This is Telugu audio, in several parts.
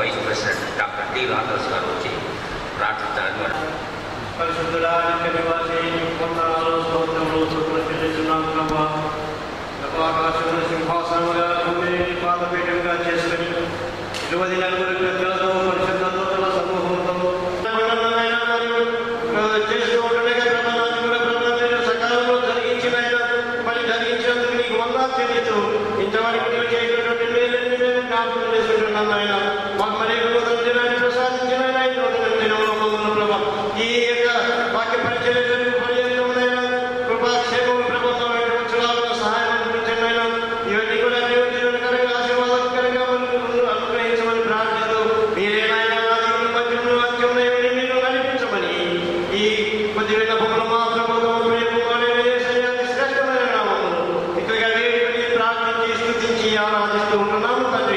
Vice president doctor T Radhas గారు వచ్చి ప్రార్థించాలని పరిశుద్ధుడా నిత్య నివాసి వందనాలు స్తోత్రములు స్తుతులు చెల్లిస్తున్నాం ప్రభువా. ఆకాశమును సింహాసనముగా భూమిని పాదపీఠంగా చేసుకుని 24 పెద్దలతో పరిశుద్ధ దూతల సమూహంతో చేస్తూ ఉండగా ప్రమాణాన్ని కూడా ప్రభుత్వ సకాలంలో జరిగించిన మరి జరిగించినందుకు నీకు వందనాలు చెల్లిస్తూ ఇంతవరకు నీవు చేసినటువంటి మేలుని మేము జ్ఞాపకం చేసుకుంటున్నాం ఆయన. మాకు మరి నూతన దినాన్ని ప్రసాదించిన నూతన దినంలో మమ్మల్ని ప్రభా ఈ యొక్క వాక్య పరిచయం పర్యంతమైన కృపాక్షేమం ప్రభుత్వం వచ్చులాగా సహాయం అందించండి అయినా. ఇవన్నీ కూడా జీవనకరంగా ఆశీర్వాదకరంగా అనుగ్రహించమని ప్రార్థిస్తూ మీరేనాయన ఆదిలో మధ్యంలో అంత్యంలో మీరు నడిపించమని ఈ కొద్ది విన్నపంలో మా ప్రభుత్వం శ్రేష్టమైన నామములు ఇక్కడిగా వేడుకొని ప్రార్థించి స్తుతించి ఆరాధిస్తూ ఉంటున్నాము తండ్రి.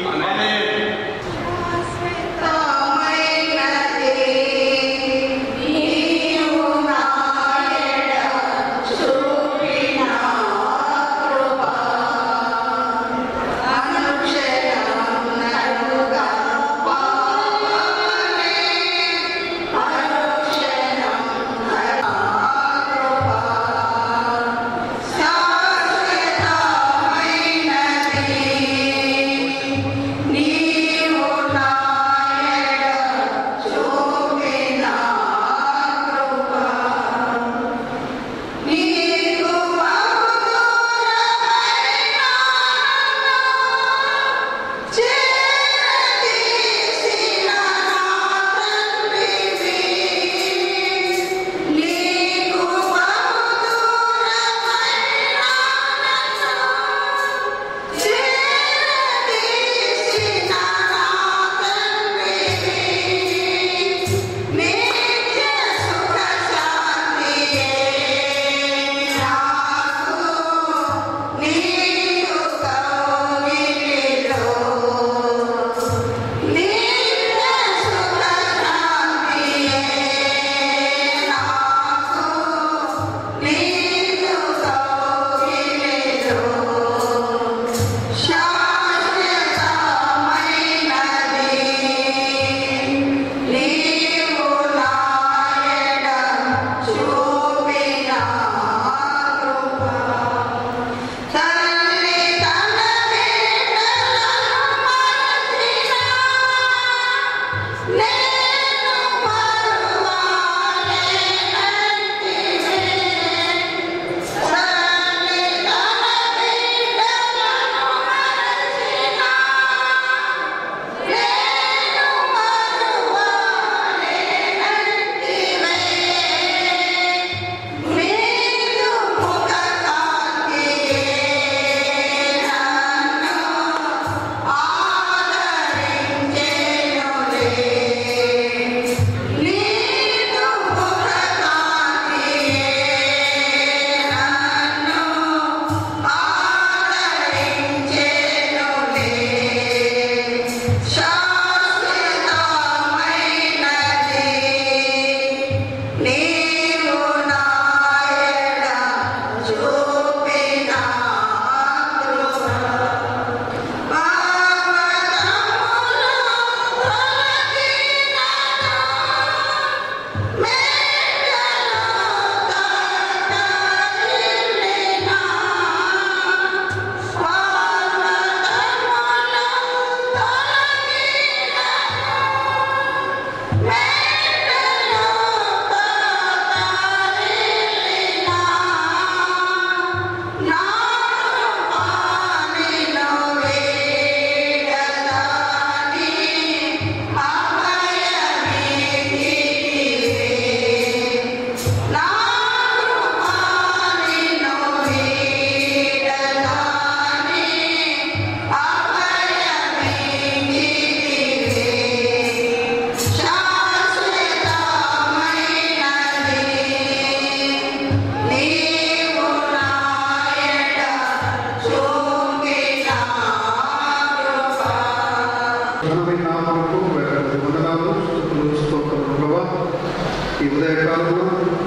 ఈ ఉదయకాలంలో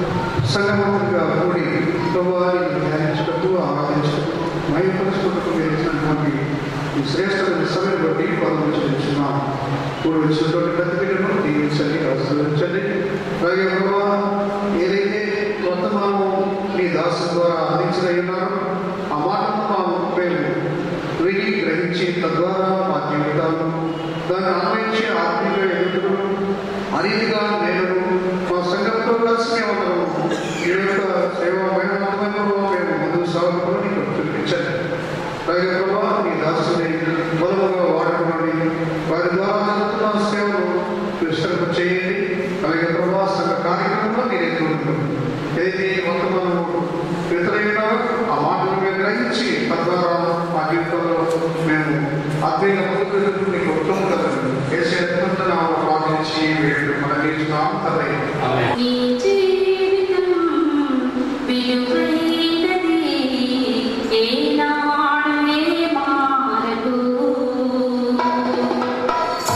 సంగమంగా కూడి ప్రభువాన్ని ధ్యానించుటకు ఆరాధించుటకు మహిమపరచుటకు వేసినటువంటి ఈ శ్రేష్టమైన సమయం బట్టి పదవి చెల్లించున్నాం. కూడి వచ్చినటువంటి ప్రతి బిడ్డను దీవించండి, ఆశీర్వదించండి. అలాగే ప్రభా ఏదైతే వర్తమానము నీ దాసు ద్వారా అందించిన ఉన్నారో ఆ మాటను మేము విని గ్రహించి తద్వారా మా జీవితాలను దాన్ని అన్వయించి ఆత్మీయ ఎదుగుదల అరీతిగా నేను మా సంఘంతో కలిసి మేమందరం ఈ యొక్క సేవా మేము ముందుకు సాగుకొని చూపించండి. అలాగే ప్రభా నీ దాసుని బలముగా వాడుకోండి, వారి ద్వారా జరుగుతున్న సేవను విస్తరణ చేయండి. అలాగే ప్రభా సంఘ కార్యక్రమంలో మీరు ఎదుగుతుంది ఏదైతే వర్తమానము వితరైనా ఆ మాటలు మేము గ్రహించి తద్వారా మా జీవితంలో మేము ఆత్మీయ ముందుకు నీకు ఉత్తమ కదండి వేసే ప్రార్థించి వీళ్ళు మన నీచున్నాం కదా.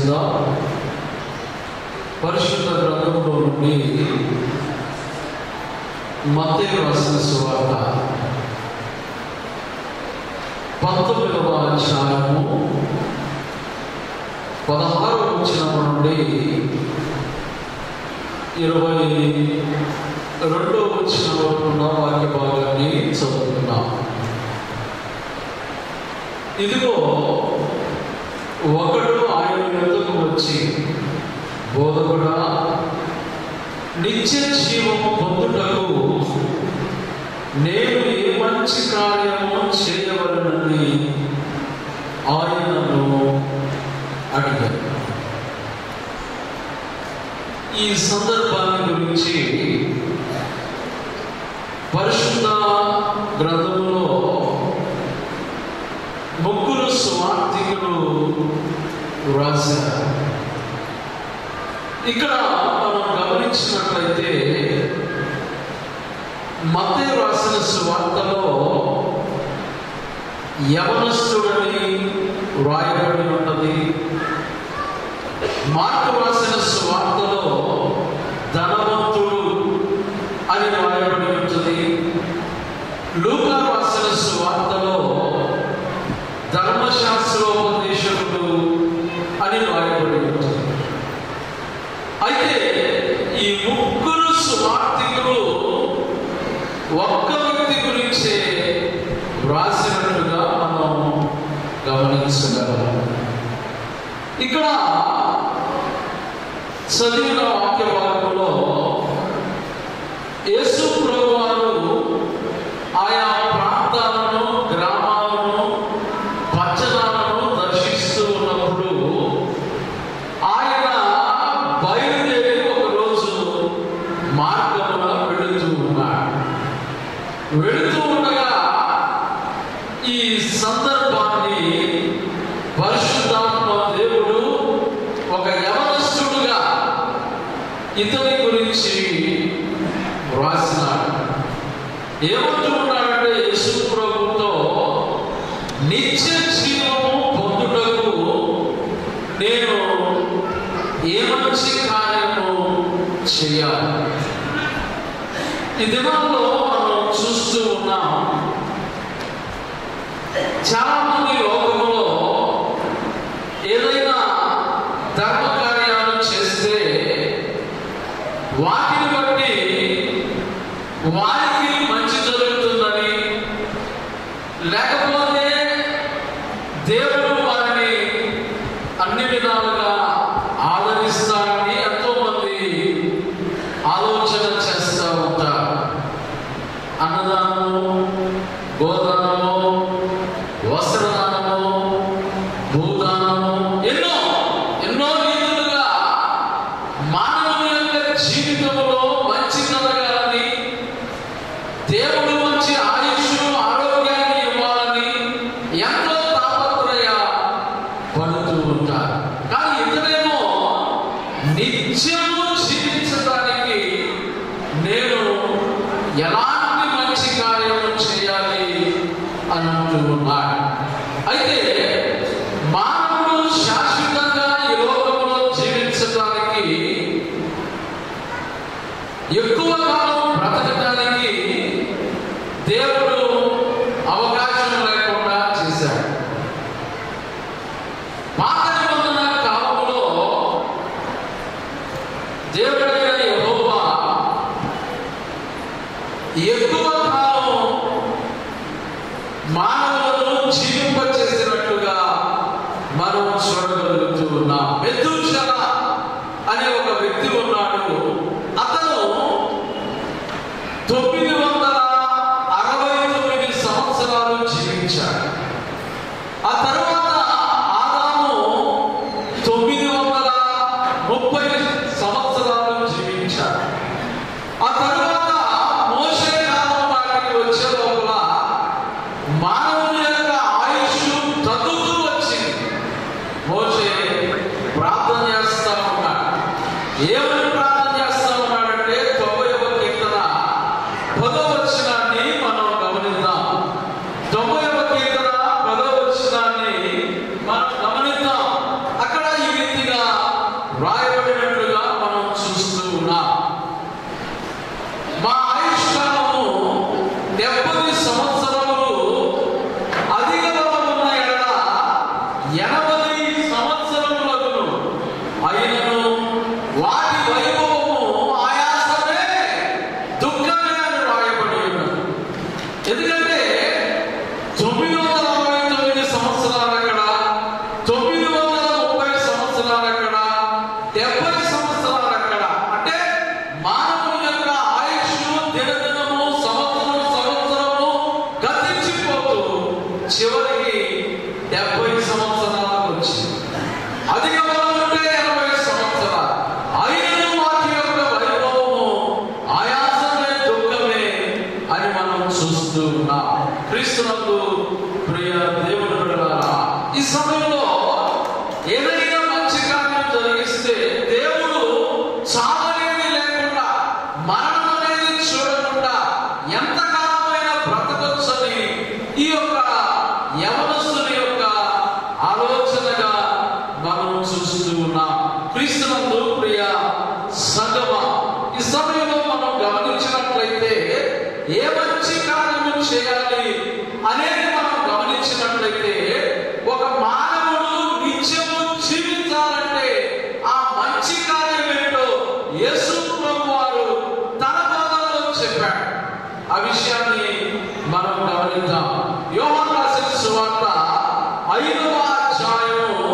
చేసుకుందాం. పరిశుద్ధ గ్రంథంలో నుండి మత్తయి రాసిన సువార్త 19వ అధ్యాయము 16వ వచనం నుండి 22వ వచనం వరకు ఉన్న వాక్య భాగాన్ని చదువుతున్నాం. ఇదిగో ఒకడు ఆయన యొద్దకు వచ్చి, బోధకుడా, నిత్య జీవము పొందుటకు నేను ఏ మంచి కార్యము చేయవలనని ఆయనను అడిగాడు. ఈ సందర్భాన్ని గురించి పరిశుద్ధ గ్రంథంలో ముగ్గురు సువార్తికులు రాశారు. ఇక్కడ మనం గమనించినట్లయితే మత్తయి రాసిన సువార్తలో యవనస్తుడని వ్రాయబడి ఉన్నది. మార్కు రాసిన సువార్తలో ధనవంతుడు అని వ్రాయబడి ఉంటుంది. లూకా రాసిన సువార్తలో ధర్మశాస్త్రోపదేశకుడు అని వ్రాయబడి ఉంటుంది. అయితే ఈ ముగ్గురు సువార్తికులు ఒక్క వ్యక్తి గురించే వ్రాసినట్టుగా మనం గమనించగలం. ఇక్కడ చదివిన వాక్య భాగంలో యేసు ప్రభువారు ఆయా ప్రాంతాలను, గ్రామాలను, పట్టణాలను దర్శిస్తూ ఉన్నప్పుడు ఆయన బయలుదేరి ఒకరోజు మార్గమున వెళుతూ ఉన్నాడు. వెళుతూ ఉండగా ఈ సందర్భాన్ని పరిశుద్ధాత్మ దేవుడు ఒక యవనస్తుడుగా ఇతని గురించి వ్రాసినాడు. ఏమంటూ ఉన్నాడంటే, యేసు ప్రభుతో నిత్య జీవము పొందుటకు నేను ఏ మంచి కార్యము చేయాలి. ఈ దినాల్లో మనం చూస్తూ ఉన్నాం, చాలా మంది లోకంలో ఏదైనా ధర్మ కార్యాలు చేస్తే వాటిని బట్టి వారికి మంచి జరుగుతుందని, లేకపోతే దేవుడు వారిని అన్ని విధాలుగా ఆదరిస్తారని ఎంతో మంది ఆలోచన చేస్తూ ఉంటారు. అన్నదానము, గోదానము, వస్త్రదానము, భూదానము, ఎన్నో ఎన్నో రీతులుగా మానవుని యొక్క జీవితంలో మంచి కలగాలని, దేవుడు మంచి ఆయుష్, ఆరోగ్యాన్ని ఇవ్వాలని ఎంతో తాపత్రయ పడుతూ ఉంటారు. కానీ ఇతరేమో నిత్యము జీవించడానికి నేను ఎలాంటి మంచి కార్యము చేయాలి అని అంటూ ఉన్నాడు. అయితే మానవుడు శాశ్వతంగా ఈ లోకంలో జీవించడానికి, ఎక్కువ కాలం బ్రతకడానికి దేవుడు అవకాశం లేకుండా చేశాడు. పాత నిబంధన కాలంలో దేవుడైన యెహోవా ఎక్కువ కాలం మానవులను జీవింపచేసినట్టుగా మనం చూడగలుగుతూ ఉన్నాం. మెతూషెల అనే ఒక వ్యక్తి ఉన్నాడు. అతను 969 సంవత్సరాలు జీవించాడు. ఆ తర్వాత ఆదాము 930 సంవత్సరాలు జీవించాడు. ఆ తర్వాత మోషే కాలం వాటికి వచ్చే లోపల మానవుని యొక్క ఆయుష్ తగ్గుతూ వచ్చింది. మోషే ప్రార్థన చేస్తా ఉన్నాడు. ఏమని ప్రార్థన చేస్తా ఉన్నాడంటే 90వ కీర్తన 10వ ఎందుకంటే 969 సంవత్సరాలు అక్కడ, 930 సంవత్సరాలు అక్కడ, 70 సంవత్సరాలు అక్కడ. అంటే మానవుని యొక్క ఆయుష్ దినదినము సంవత్సరము గతించిపోతూ చివరికి 70 సంవత్సరాలకు వచ్చింది. అధిక బలం ఉంటే 80 సంవత్సరాలు. అయినను వాటి యొక్క వైభవము ఆయాసమే దుఃఖమే అని మనం చూస్తూ ఉన్నాం. క్రీస్తునందు ప్రియ దేవుని బిడ్డలారా, ఈ సమయంలో ఏదైనా మంచి కార్యం జరిగిస్తే దేవుడు చావనేది లేకుండా, మరణం అనేది చూడకుండా ఎంతకాలమైన బ్రతకొచ్చని ఈ యొక్క యవనస్తుని యొక్క ఆలోచనగా మనం చూస్తూ ఉన్నాం. క్రీస్తునందు ప్రియ సంగమా, ఈ సమయంలో మనం గమనించినట్లయితే ఏ మంచి కార్యము చేయాలి అనేది మనం గమనించినట్లయితే, ఒక మానవుడు నిత్యము జీవించాలంటే ఆ మంచి కార్యం ఏంటో యేసు ప్రభువారు తన బోధనలో చెప్పాడు. ఆ విషయాన్ని మనం గమనిద్దాం. యోహాను రాసిన సువార్త 5వ అధ్యాయము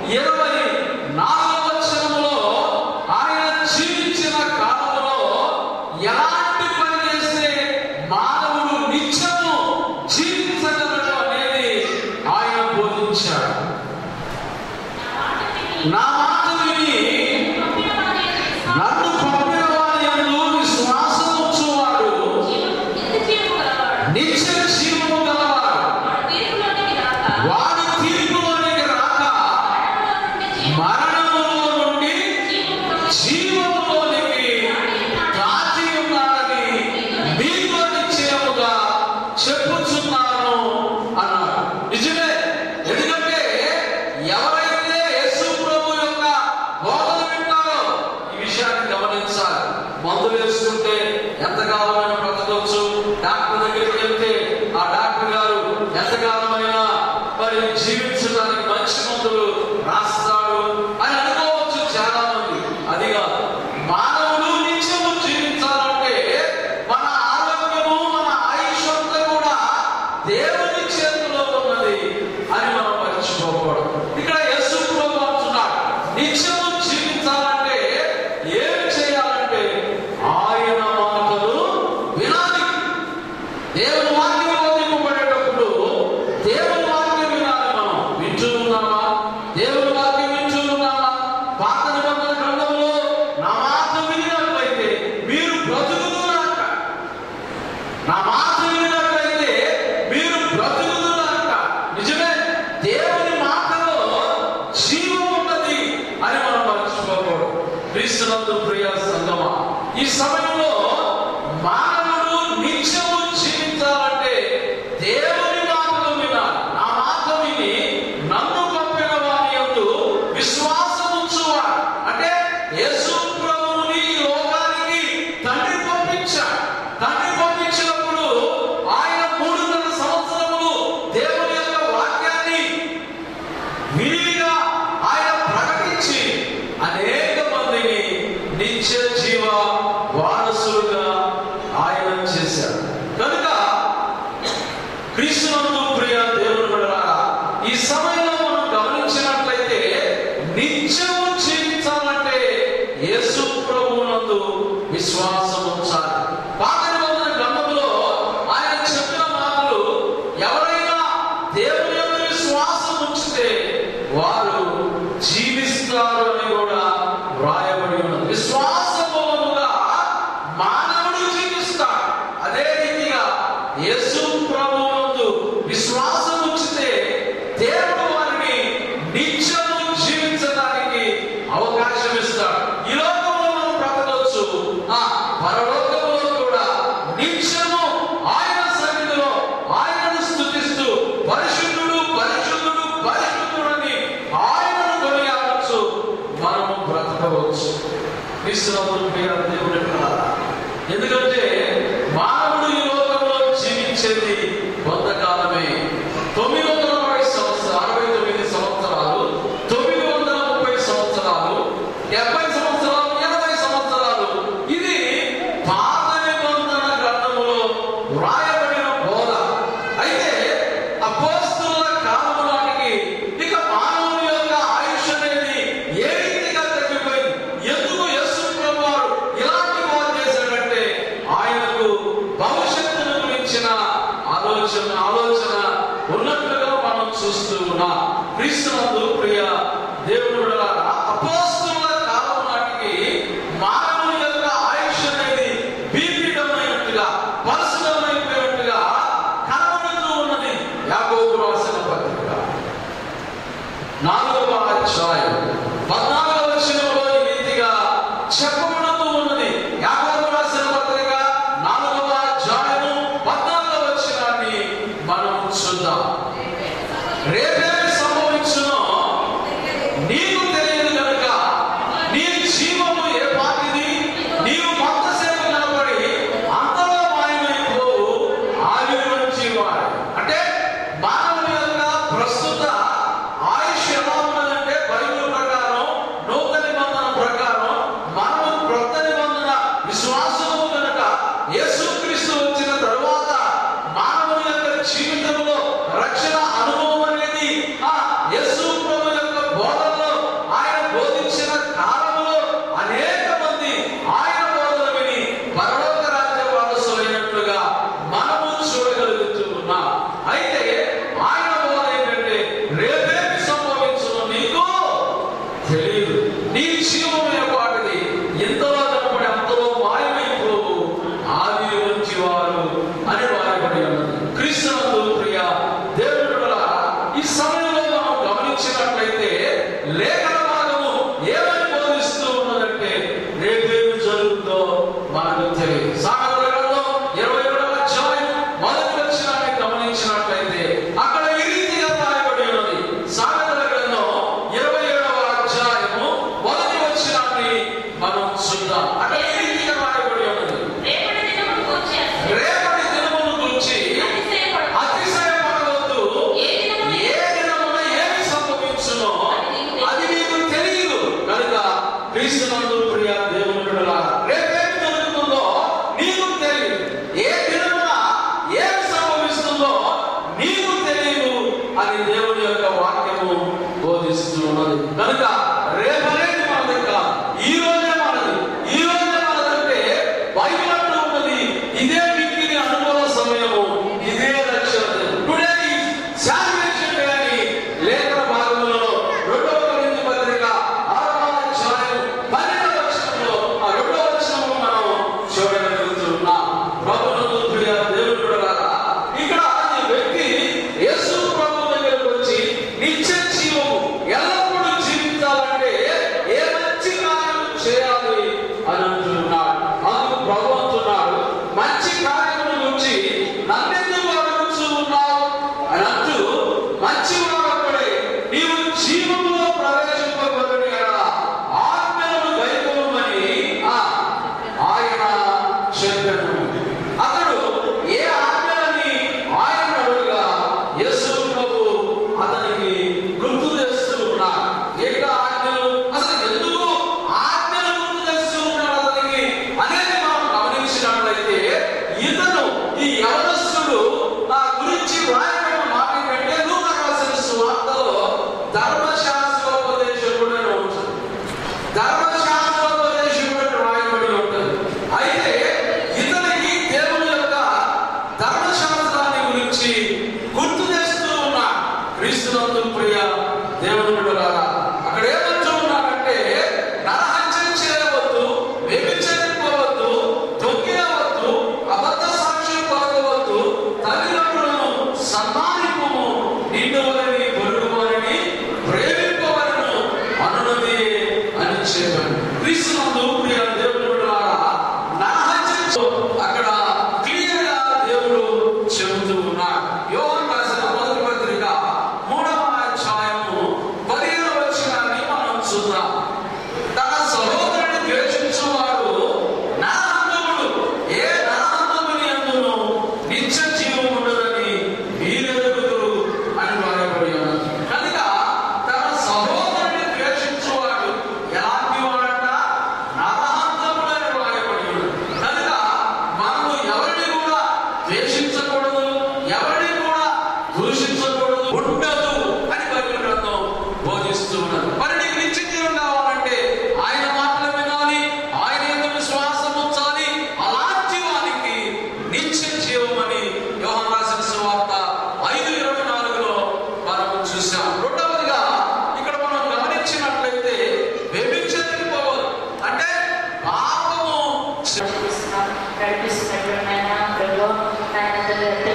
24వ వచనములో ఆయన జీవించిన కాలంలో ఎలాంటి పని చేస్తే మానవుడు నిత్యము జీవించగలడు అనేది ఆయన బోధించాడు. నా మాట విని నన్ను పంపిన వారి యందు విశ్వాసం ఉంచువాడు నిత్య జీవము గలవాడు. వాడు తీర్పులోనికి రాక మరణములో నుండి జీవములోనికి దాటి ఉన్నాడని మీతో నిశ్చయముగా చెప్పుచున్నాను అన్నాడు. నిజమే. ఎందుకంటే ఎవరైతే యేసు ప్రభు యొక్క బోధన వింటారో ఈ విషయాన్ని గమనించాలి. మందులు వేసుకుంటే ఎంతకాలమైన బ్రతకొచ్చు, డాక్టర్ దగ్గరికి వెళ్తే ఆ డాక్టర్ గారు ఎంతకాలమైనా మరి జీవించడానికి మంచి మందులు రాస్తాడు అని అనుకోవచ్చు చాలా మంది. అదిగా మానవుడు నిత్యము జీవించాలంటే మన ఆరోగ్యము, మన ఆయుష్ అంతా కూడా దేవుని చేతిలో ఉన్నది అని మనం మర్చిపోకూడదు. ఇక్కడ యేసు ప్రభు అంటున్నాడు, నిత్యము జీవించాలంటే ఏం చేయాలంటే ఆయన మాటలు వినాలి. దేవుని వాక్యం బోధింపబడేటప్పుడు దేవుని వాక్యం వినాలి. మనం వింటూ ఉన్నామా? దేవుని వాక్యం వింటూ ఉన్నామా? పాత నిబంధన గ్రంథంలో నా మాట వినినట్లయితే మీరు బ్రతుకుదురాక, నా మాట వినినట్లయితే మీరు బ్రతుకుదురాక. నిజమే, దేవుని మాటలో జీవం ఉన్నది అని మనం మర్చిపోకూడదు. క్రీస్తునందు ప్రియ సంగమా, ఈ సమయంలో మానవుడు నిత్యము జీవించాలంటే దేవుని మాటలు వినాలి. నా మాట విని నన్ను పంపిన వారి యందు విశ్వాసం ఉంచువాడు. అంటే యేసు ప్రభువుని ఈ లోకానికి తండ్రి పంపించాడు. తండ్రి పంపించినప్పుడు ఆయన 300 సంవత్సరములు దేవుని యొక్క వాక్యాన్ని విరివిగా ఆయన ప్రకటించి అనేక మందిని నిత్య జీవ వారసులుగా ఆయన చేశాడు. కనుక క్రీస్తునందు ప్రియ దేవుని బిడ్డలారా, ఈ సమయంలో మనం గమనించినట్లయితే నిత్యము జీవించాలంటే యేసు ప్రభువునందు విశ్వాసం ఉంచాలి. పాత నిబంధన గ్రంథంలో ఆయన చెప్పిన మాటలు, ఎవరైనా దేవుని యందు విశ్వాసం ఉంచితే వారు జీవిస్తారు అని కూడా వ్రాయబడి ఉన్నది. విశ్వాసముగా మానవుడు జీవిస్తాడు. అదే రీతిగా యేసు ప్రభువునందు విశ్వాసం ఉంచితే దేవుడు వారిని నిత్యము జీవించడానికి అవకాశం ఇస్తాడు. ఈ లోకంలో మనం బ్రతకొచ్చు, పరలోకంలో కూడా నిత్యము ఆయన సన్నిధిలో ఆయనను స్తుతిస్తూ పరిశుద్ధుడు పరిశుద్ధుడు పరిశుద్ధుడని ఆయనను కొనియాడవచ్చు, మనము బ్రతకవచ్చు. క్రీస్తునందు ప్రియ దేవుని బిడ్డలారా, ఎందుకంటే మానవుడు ఈ లోకంలో జీవించేది చెబుతున్నా. క్రీస్తునందు ప్రియ దేవుని బిడ్డలారా, అపోస్తలుల కాలం నాటికి మానవుని యొక్క ఆయుష్ అనేది బీపీడమైనట్టుగా పరిశుద్ధమైపోయినట్టుగా కనబడుతూ ఉన్నది. యాకోబు రాసిన పత్రిక 4వ అధ్యాయం 14వ వచనంలో ఈ రీతిగా చెప్పబడుతూ ఉన్నది. యాకోబు రాసిన పత్రిక 4వ అధ్యాయము 14వ వచనాన్ని మనం చూద్దాం. రేపేమి సంభవించునో నీకు తెలియదు కనుక నీ జీవము ఏ పాటిది, నీవు కొంతసేపు నిలబడి అంతలో మాయమైపోవు ఆవిరి జీవాడు. అంటే మానవుని యొక్క ప్రస్తుత ఆయుష్ ఎలా ఉన్నదంటే బైబిల్ ప్రకారం, నూతన నిబంధన ప్రకారం మనము క్రొత్త నిబంధన విశ్వాసము కనుక యేసుక్రీస్తు వచ్చిన తరువాత మానవుని యొక్క జీవితంలో రక్షణ అనుభవం అనేది యేసు ప్రభు యొక్క బోధనలో ఆయన బోధించిన కాలంలో అనేక మంది ఆయన బోధన విని పరలోక రాజ్య వారసులైనట్లుగా మనము చూడగలుగుతూ ఉన్నాం. అయితే ఆయన బోధ ఏంటంటే రేపేమి సంభవించునో నీకు తెలియదు, నీ జీవం ఏపాటిది, ఎంతలో కనపడి అంతలో మాయమైపోవు ఆవిరి వంటి వారు అని వాయబడి ఉన్నది. క్రీస్తునందు ప్రియ దేవుని బిడ్డలారా, ఈ సమయంలో మనం గమనించినట్లయితే లేఖన భాగము ఏమని బోధిస్తూ ఉన్నదంటే రేపేమి జరుగుతుందో మనకు తెలియదు. సామెతల గ్రంథం 22వ అధ్యాయం 1వ వచనాన్ని గమనించినట్లయితే అక్కడ ఈ రీతిగా రాయబడి ఉన్నది. సామెతల గ్రంథం 27వ అధ్యాయము 1వ వచనాన్ని మనం చూద్దాం. అక్కడ ఈ రీతిగా రాయబడి ఉన్నది. రేపటి దినమును గురించి అతిశయపడవద్దు, ఏ దినమున ఏమి సంభవించునో అది నీకు తెలియదు కనుక క్రీస్తునందు ప్రియ దేవుని బిడ్డలారా, రేపేమి జరుగుతుందో నీకు తెలియదు, ఏ దినమున ఏమి సంభవిస్తుందో నీకు తెలియదు అని దేవుని యొక్క వాక్యము బోధిస్తూ ఉన్నది. కనుక రేపనేది మనది కాదు, ఈ రోజే మనది. ఈ రోజే మనదంటే బైబిల్ అంటూ ఉన్నది ఇదే మిక్కిలి అనుభవ సమయము, ఇదే రక్షణ. టుడే ఈజ్ సాల్వేషన్ డే అని లేఖన భాగములలో 2వ కొరింథీ పత్రిక 6వ అధ్యాయం 12వ వచనంలో 2వ వచనంలో మనం చూడగలుగుతున్నాం. ప్రభువునందు ప్రియ దేవుని బిడ్డలారా, ఇక్కడ ఈ వ్యక్తి యేసు ప్రభు దగ్గరకు వచ్చి నిత్య జీవము ఎల్లప్పుడూ జీవించాలంటే ఏ మంచి కార్యం చేయాలి అని అంటున్నాడు. అందుకు ప్రభు అంటున్నాడు, మంచి కార్యముల గురించి నన్నెందుకు అడుగుతూ ఉన్నావు అని అంటూ మంచి వాడొక్కడే నీవు జీవములో ప్రవేశింపబడిన ఆజ్ఞలను గైకొనుమని ఆయన చెప్పాను. అతడు ఏ ఆజ్ఞలని ఆయన అడుగుగా యేసు ప్రభు అతనికి గుర్తు చేస్తూ ఉన్నాడు. ఏక ఆజ్ఞలు, అసలు ఎందుకు ఆజ్ఞలు గుర్తు చేస్తూ ఉన్నాడు అతనికి అనేది మనం గమనించినట్లయితే ఇతను ఈ యవనస్తుడు నా గురించి వ్రాయబడిన మాట కంటే లూకా రాసిన సువార్తలో ధర్మశాస్త్రోపదేశకుడు ఉంటుంది. ధర్మశాస్త్రోపదేశకుడు రాయబడి ఉంటుంది. అయితే ఇతనికి దేవుని యొక్క ధర్మశాస్త్రాన్ని గురించి గుర్తు చేస్తూ ఉన్నాడు. క్రీస్తునందు ప్రియ దేవుని బిడ్డలారా, అక్కడ ఏమంటూ ఉన్నాడంటే నరహత్య చేయవద్దు, వ్యభిచరింపవద్దు, దొంగిలవద్దు, అబద్ధ సాక్ష్యం పలకవద్దు, తల్లిదండ్రులను సన్మానింపుము, నిన్ను వారిని పొరుగు వారిని ప్రేమింపవలను అనున్నది అని చెప్పాను. క్రీస్తునందు ప్రియ దేవుని బిడ్డలారా, నరహత్య అక్కడ క్లియర్ గా దేవుడు చెబుతూ ఉన్నాడు. యోహాను రాసిన మొదటి పత్రిక 3వ అధ్యాయము 15వ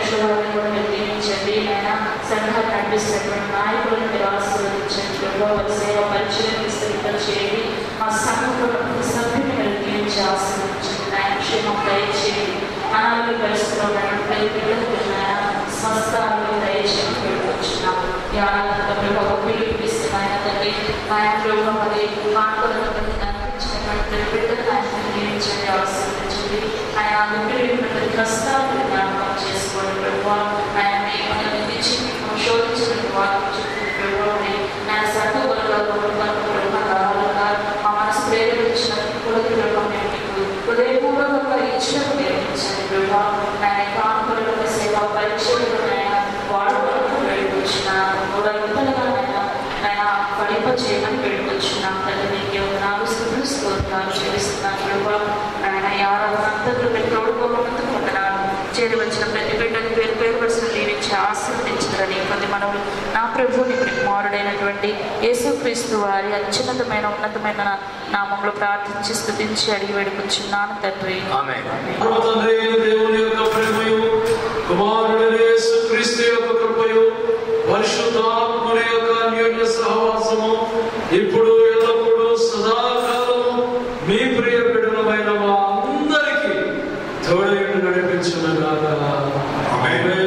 అధ్యక్షుల వారిని కూడా మీరు దీవించండి ఆయన సంఘాన్ని నడిపిస్తున్నటువంటి నాయకులను మీరు ఆశీర్వదించండి ప్రభావ వారి సేవ పరిచయం విస్తరింప చేయండి మా సంఘంలో సభ్యుని మీరు దీవించి ఆశీర్వదించండి ఆయన క్షేమం దయచేయండి అనారోగ్య పరిస్థితుల్లో ఉన్నటువంటి పిల్లలకు స్వస్థాలను దయచేసి పెట్టుకొచ్చున్నాం ఈ ఆనందంగా ప్రభావ పిలుపునిస్తున్నాయన తండ్రి ఆయన ప్రభావ మరి ఆందోళన కనిపించినటువంటి బిడ్డలు ఆయన నియమించండి ఆశీర్వదించండి ఆయన విపరీతమైన కష్టాలను జ్ఞాపకం చేసుకోండి ప్రభావ ఆయన మనల్ని తెచ్చి శోధించిన వాటిని చెప్పిన ప్రభావం ఆయన సర్వగా ప్రభావాలుగా మా మనసు ప్రేరేపించిన కులకి హృదయపూర్వకంగా ఇచ్చినట్టు ప్రేమించండి ప్రభావ ఆయన కానుకల సేవ పరీక్షలు ఆయన వాడుకోవడం పెట్టుకొచ్చిన విఫలంగా ఆయన ఫలింప చేయమని పెట్టుకొచ్చున్నాం తల్లి నీకే నాకు స్తోత్రాలు చేస్తున్నాను ప్రభావ ఆయన యారంతలు మీరు తోడుకోవడంతో ఉంటున్నాను చేరి వచ్చిన ప్రతి బిడ్డని పేరు పేరు వరుసలు దీవించి ఆశీర్వదించారని కొన్ని మనం నా ప్రభువుని కుమారుడైనటువంటి యేసుక్రీస్తు వారి అత్యున్నతమైన ఉన్నతమైన నామంలో ప్రార్థించి స్తుతించి అడిగి వేడుకొచ్చున్నాను తండ్రి. దేవుని యొక్క ప్రేమయు కుమారుడైన యేసుక్రీస్తు యొక్క కృపయు పరిశుద్ధాత్ముని యొక్క అన్యోన్య సహవాసము ఇప్పుడు ఎల్లప్పుడూ సదాకాలము మీ ప్రియ బిడ్డలమైన మా అందరికీ తోడై నడిపించునుగాక. ఆమేన్.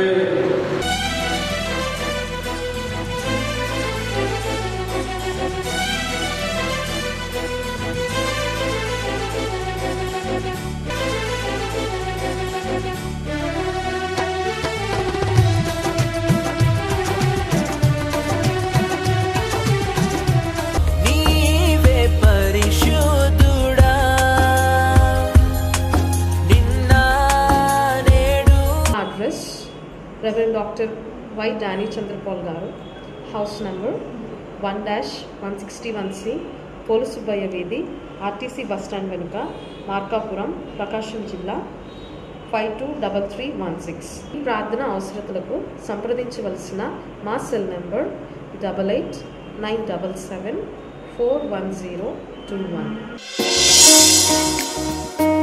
Reverend Dr. Y. Danny Chandrapal Garu, house number 1-161C, Polusubaya Vedi, RTC bus stand Venuka, Markapuram, Prakasham Jilla 523316. ఈ ప్రార్థన అవసరతలకు సంప్రదించవలసిన మా సెల్ నంబర్ 8897741021.